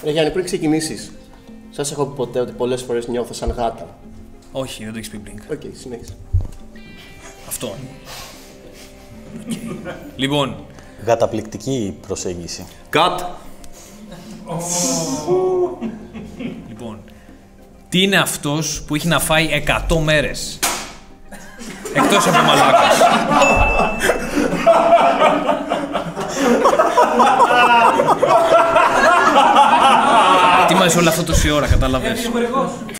Ρε Γιάννη, πριν ξεκινήσεις, σας έχω πει ποτέ ότι πολλές φορές νιώθω σαν γάτα? Όχι, δεν το έχεις πει πριν. Οκ, συνέχισε. Αυτό. Λοιπόν. Γαταπληκτική προσέγγιση. Κατ! Λοιπόν. Τι είναι αυτός που έχει να φάει 100 μέρες? Εκτός από μαλάκας. Τι μας όλο αυτό τόση ώρα, κατάλαβες?